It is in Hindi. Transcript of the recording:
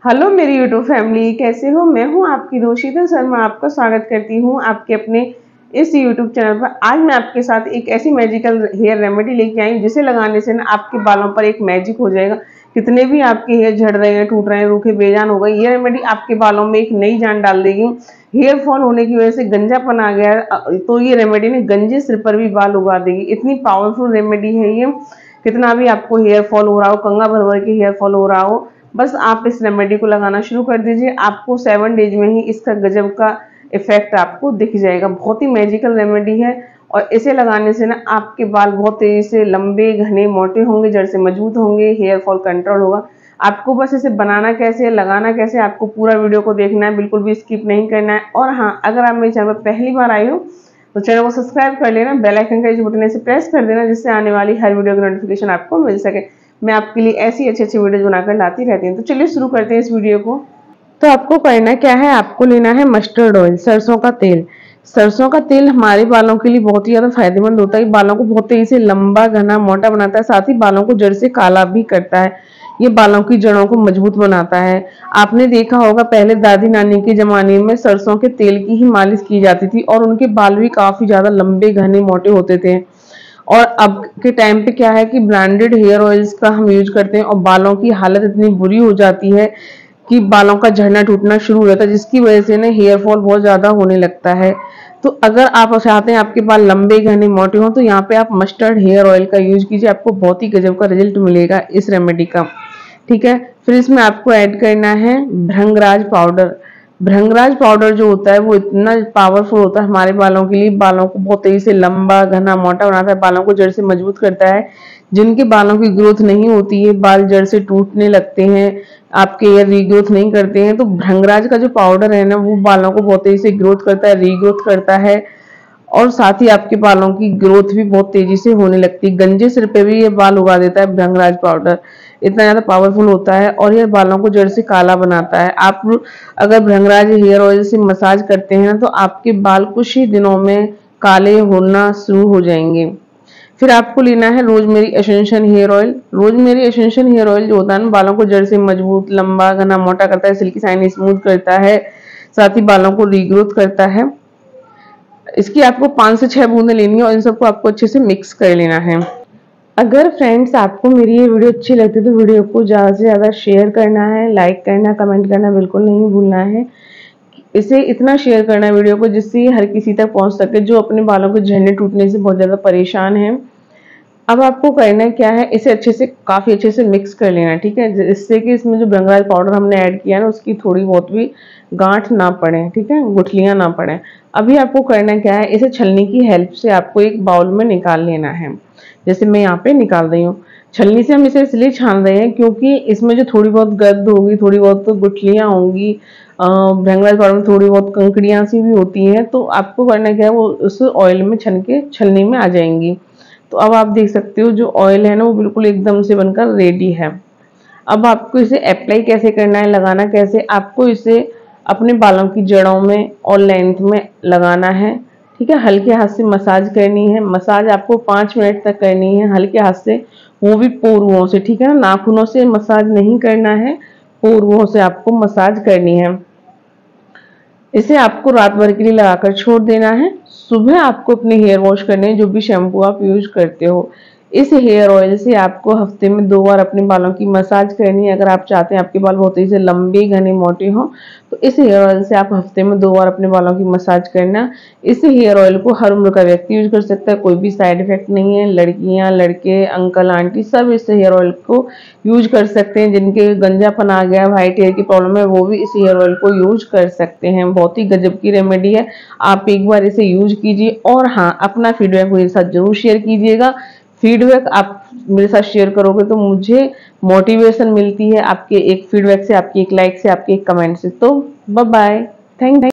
हेलो मेरी यूट्यूब फैमिली, कैसे हो। मैं हूं आपकी दोस्त शीतल शर्मा। आपका स्वागत करती हूं आपके अपने इस यूट्यूब चैनल पर। आज मैं आपके साथ एक ऐसी मैजिकल हेयर रेमेडी लेके आई हूं जिसे लगाने से ना आपके बालों पर एक मैजिक हो जाएगा। कितने भी आपके हेयर झड़ रहे हैं, टूट रहे हैं, रूखे बेजान हो गए, ये रेमेडी आपके बालों में एक नई जान डाल देगी। हेयर फॉल होने की वजह से गंजापन आ गया है, तो ये रेमेडी ने गंजे सिर पर भी बाल उगा देगी। इतनी पावरफुल रेमेडी है ये। कितना भी आपको हेयर फॉल हो रहा हो, कंघा भर भर के हेयर फॉल हो रहा हो, बस आप इस रेमेडी को लगाना शुरू कर दीजिए। आपको 7 डेज में ही इसका गजब का इफेक्ट आपको दिख जाएगा। बहुत ही मैजिकल रेमेडी है और इसे लगाने से ना आपके बाल बहुत तेजी से लंबे, घने, मोटे होंगे, जड़ से मजबूत होंगे, हेयर फॉल कंट्रोल होगा। आपको बस इसे बनाना कैसे है, लगाना कैसे, आपको पूरा वीडियो को देखना है, बिल्कुल भी स्किप नहीं करना है। और हाँ, अगर आप मेरे चैनल पर पहली बार आए हो तो चैनल को सब्सक्राइब कर लेना, बेल आइकन का जो बटन है इसे प्रेस कर देना, जिससे आने वाली हर वीडियो की नोटिफिकेशन आपको मिल सके। मैं आपके लिए ऐसी अच्छी अच्छी वीडियो बनाकर लाती रहती हूँ। तो चलिए शुरू करते हैं इस वीडियो को। तो आपको करना क्या है, आपको लेना है मस्टर्ड ऑयल, सरसों का तेल। सरसों का तेल हमारे बालों के लिए बहुत ही ज्यादा फायदेमंद होता है। बालों को बहुत तेजी से लंबा, घना, मोटा बनाता है, साथ ही बालों को जड़ से काला भी करता है। ये बालों की जड़ों को मजबूत बनाता है। आपने देखा होगा पहले दादी नानी के जमाने में सरसों के तेल की ही मालिश की जाती थी और उनके बाल भी काफी ज्यादा लंबे, घने, मोटे होते थे। और अब के टाइम पे क्या है कि ब्रांडेड हेयर ऑयल्स का हम यूज करते हैं और बालों की हालत इतनी बुरी हो जाती है कि बालों का झड़ना टूटना शुरू हो जाता है, जिसकी वजह से ना हेयर फॉल बहुत ज्यादा होने लगता है। तो अगर आप चाहते हैं आपके बाल लंबे, घने, मोटे हों, तो यहाँ पे आप मस्टर्ड हेयर ऑयल का यूज कीजिए। आपको बहुत ही गजब का रिजल्ट मिलेगा इस रेमेडी का। ठीक है, फिर इसमें आपको ऐड करना है भृंगराज पाउडर। भृंगराज पाउडर जो होता है वो इतना पावरफुल होता है हमारे बालों के लिए। बालों को बहुत तेजी से लंबा, घना, मोटा बनाता है, बालों को जड़ से मजबूत करता है। जिनके बालों की ग्रोथ नहीं होती है, बाल जड़ से टूटने लगते हैं, आपके हेयर रीग्रोथ नहीं करते हैं, तो भृंगराज का जो पाउडर है ना, वो बालों को बहुत तेजी से ग्रोथ करता है, रीग्रोथ करता है। और साथ ही आपके बालों की ग्रोथ भी बहुत तेजी से होने लगती है। गंजे सिर पे भी ये बाल उगा देता है भृंगराज पाउडर। इतना ज्यादा पावरफुल होता है और ये बालों को जड़ से काला बनाता है। आप अगर भृंगराज हेयर ऑयल से मसाज करते हैं तो आपके बाल कुछ ही दिनों में काले होना शुरू हो जाएंगे। फिर आपको लेना है rosemary essential hair oil. Rosemary essential hair oil जो होता है ना, बालों को जड़ से मजबूत, लंबा, घना, मोटा करता है, सिल्की शाइनी स्मूथ करता है, साथ ही बालों को रीग्रोथ करता है। इसकी आपको 5 से 6 बूंदें लेनी है और इन सबको आपको अच्छे से मिक्स कर लेना है। अगर फ्रेंड्स आपको मेरी ये वीडियो अच्छी लगती है तो वीडियो को ज़्यादा से ज़्यादा शेयर करना है, लाइक करना, कमेंट करना बिल्कुल नहीं भूलना है। इसे इतना शेयर करना है वीडियो को जिससे हर किसी तक पहुंच सके जो अपने बालों के झड़ने टूटने से बहुत ज़्यादा परेशान है। अब आपको करना क्या है, इसे अच्छे से, काफ़ी अच्छे से मिक्स कर लेना है। ठीक है, जिससे कि इसमें जो भृंगराज पाउडर हमने ऐड किया है ना, उसकी थोड़ी बहुत भी गांठ ना पड़े, ठीक है, गुठलियां ना पड़े। अभी आपको करना क्या है, इसे छलनी की हेल्प से आपको एक बाउल में निकाल लेना है। जैसे मैं यहाँ पे निकाल रही हूँ। छलनी से हम इसे इसलिए छान रहे हैं क्योंकि इसमें जो थोड़ी बहुत गर्द होगी, थोड़ी बहुत तो गुठलियां होंगी, भृंगराज पाउडर में थोड़ी बहुत कंकड़ियां सी भी होती हैं, तो आपको करना क्या है, वो उस ऑयल में छन के छलनी में आ जाएंगी। तो अब आप देख सकते हो जो ऑयल है ना, वो बिल्कुल एकदम से बनकर रेडी है। अब आपको इसे अप्लाई कैसे करना है, लगाना कैसे, आपको इसे अपने बालों की जड़ों में और लेंथ में लगाना है। ठीक है, हल्के हाथ से मसाज करनी है। मसाज आपको 5 मिनट तक करनी है हल्के हाथ से, वो भी पोरुओं से। ठीक है ना, नाखूनों से मसाज नहीं करना है, पोरुओं से आपको मसाज करनी है। इसे आपको रात भर के लिए लगाकर छोड़ देना है। सुबह आपको अपने हेयर वॉश करने हैं, जो भी शैम्पू आप यूज करते हो। इस हेयर ऑयल से आपको हफ्ते में 2 बार अपने बालों की मसाज करनी है। अगर आप चाहते हैं आपके बाल बहुत ही से लंबे, घने, मोटे हों, तो इस हेयर ऑयल से आप हफ्ते में 2 बार अपने बालों की मसाज करना। इस हेयर ऑयल को हर उम्र का व्यक्ति यूज कर सकता है, कोई भी साइड इफेक्ट नहीं है। लड़कियां, लड़के, अंकल, आंटी सब इस हेयर ऑयल को यूज कर सकते हैं। जिनके गंजापन आ गया, व्हाइट हेयर की प्रॉब्लम है, वो भी इस हेयर ऑयल को यूज कर सकते हैं। बहुत ही गजब की रेमेडी है, आप एक बार इसे यूज कीजिए। और हाँ, अपना फीडबैक मेरे साथ जरूर शेयर कीजिएगा। फीडबैक आप मेरे साथ शेयर करोगे तो मुझे मोटिवेशन मिलती है, आपके एक फीडबैक से, आपकी एक लाइक से, आपके एक कमेंट से। तो बाय बाय, थैंक